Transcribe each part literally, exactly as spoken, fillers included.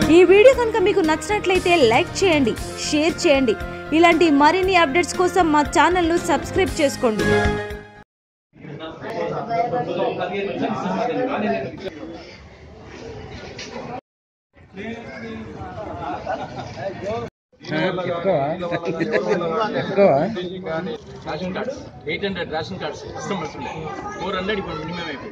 ఈ వీడియో కనుక మీకు నచ్చినట్లయితే లైక్ చేయండి, షేర్ చేయండి. ఇలాంటి మరిన్ని అప్డేట్స్ కోసం మా ఛానల్ ను సబ్స్క్రైబ్ చేసుకోండి. Ration cards eight hundred ration cards customers ఉండే ఫోర్ హండ్రెడ్ ఇప్పుడు మినిమం అయిపోయింది.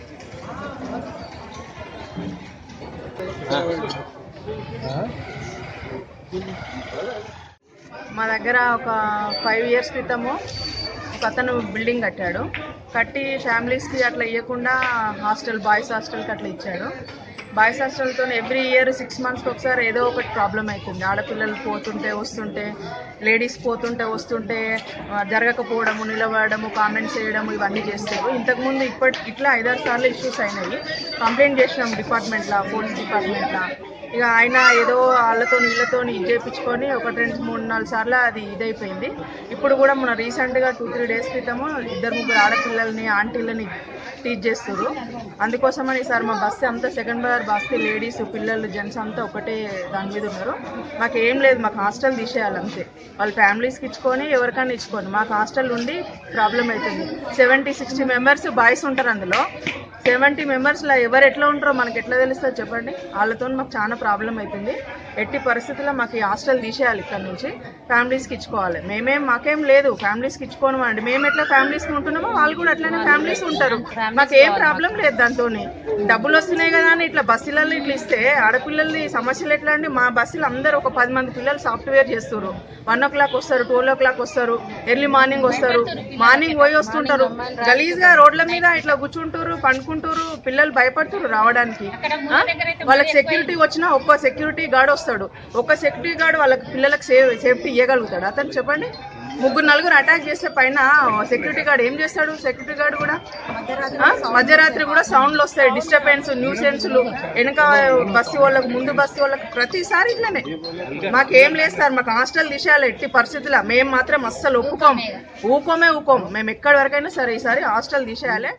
మా దగ్గర ఒక ఫైవ్ ఇయర్స్ క్రితము ఒక అతను బిల్డింగ్ కట్టాడు. కట్టి ఫ్యామిలీస్కి అట్లా ఇవ్వకుండా హాస్టల్ బాయ్స్ హాస్టల్కి అట్లా ఇచ్చాడు. బాయ్స్ హాస్టల్తో ఎవ్రీ ఇయర్ సిక్స్ మంత్స్కి ఒకసారి ఏదో ఒకటి ప్రాబ్లం అవుతుంది. ఆడపిల్లలు పోతుంటే వస్తుంటే, లేడీస్ పోతుంటే వస్తుంటే జరగకపోవడము, నిలబడము, కామెంట్స్ చేయడము ఇవన్నీ చేస్తారు. ఇంతకుముందు ఇప్పటి ఇట్లా ఐదారు సార్లు ఇష్యూస్ అయినాయి. కంప్లైంట్ చేసినాం డిపార్ట్మెంట్లో, పోలీస్ డిపార్ట్మెంట్లో. ఇక ఆయన ఏదో వాళ్ళతో వీళ్ళతో ఇది చేయించుకొని ఒకటి రెండు మూడు నాలుగు సార్లు అది ఇదైపోయింది. ఇప్పుడు కూడా మన రీసెంట్గా టూ త్రీ డేస్ క్రితము ఇద్దరు ముగ్గురు ఆడపిల్లల్ని ఆంటీలని టీచ్ చేస్తారు. అందుకోసమని సార్ మా బస్సు అంతా సెకండ్ బార్ బస్సు లేడీస్ పిల్లలు జెంట్స్ అంతా ఒకటే దాని మీద ఉన్నారు. మాకు ఏం లేదు, మాకు హాస్టల్ తీసేయాలి అంతే. వాళ్ళ ఫ్యామిలీస్కి ఇచ్చుకొని ఎవరికైనా ఇచ్చుకోండి, మాకు హాస్టల్ ఉండి ప్రాబ్లం అవుతుంది. సెవెంటీ సిక్స్టీ మెంబర్స్ బాయ్స్ ఉంటారు. అందులో సెవెంటీ మెంబర్స్లో ఎవరు ఎట్లా ఉంటారో మనకి ఎట్లా తెలుస్తుంది చెప్పండి. వాళ్ళతో మాకు చాలా ప్రాబ్లం అవుతుంది. ఎట్టి పరిస్థితుల్లో మాకు ఈ హాస్టల్ తీసేయాలి, ఇక్కడ నుంచి ఫ్యామిలీస్కి ఇచ్చుకోవాలి. మేమేం మాకేం లేదు, ఫ్యామిలీస్కి ఇచ్చుకోనమండి. మేము ఎట్లా ఫ్యామిలీస్కి ఉంటున్నామో వాళ్ళు కూడా అట్లనే ఫ్యామిలీస్ ఉంటారు. మాకు ఏం ప్రాబ్లం లేదు దాంతో. డబ్బులు వస్తున్నాయి కదా అని ఇట్లా బస్సులలో ఇట్లా ఇస్తే ఆడపిల్లల్ని సమస్యలు ఎట్లా అండి. మా బస్సులు అందరూ ఒక పది మంది పిల్లలు సాఫ్ట్వేర్ చేస్తారు. వన్ ఓ క్లాక్ వస్తారు, ట్వెల్వ్ ఓ క్లాక్ వస్తారు, ఎర్లీ మార్నింగ్ వస్తారు. మార్నింగ్ పోయి వస్తుంటారు. గలీజ్గా రోడ్ల మీద ఇట్లా కూర్చుంటారు, పండుకుంటారు. పిల్లలు భయపడుతారు రావడానికి. వాళ్ళకి సెక్యూరిటీ వచ్చినా ఒక్క సెక్యూరిటీ గార్డ్ వస్తాడు. ఒక్క సెక్యూరిటీ గార్డ్ వాళ్ళకి పిల్లలకు సేవ్ సేఫ్టీ ఇవ్వగలుగుతాడు. అతను చెప్పండి, ముగ్గురు నలుగురు అటాక్ చేస్తే పైన సెక్యూరిటీ గార్డ్ ఏం చేస్తాడు? సెక్యూరిటీ గార్డ్ కూడా మధ్యరాత్రి కూడా సౌండ్లు వస్తాయి, డిస్టర్బెన్స్, న్యూసెన్స్లు, వెనక బస్సు వాళ్ళకు ముందు బస్సు వాళ్ళకు ప్రతిసారి ఇట్లనే. మాకేం లేదు సార్, మాకు హాస్టల్ తీసేయాలి ఎట్టి పరిస్థితుల్లో. మేము మాత్రం అస్సలు ఒప్పుకోం, ఊకోమే ఊకోం. మేము ఎక్కడి వరకైనా సరే ఈసారి హాస్టల్ తీసేయాలి.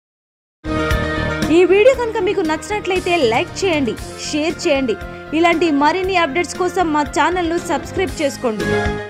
ఈ వీడియో కనుక మీకు నచ్చినట్లయితే లైక్ చేయండి, షేర్ చేయండి. ఇలాంటి మరిన్ని అప్డేట్స్ కోసం మా ఛానల్ ను సబ్స్క్రైబ్ చేసుకోండి.